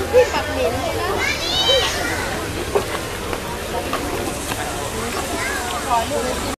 ที่ปักเหม็นเลยนะขออยู่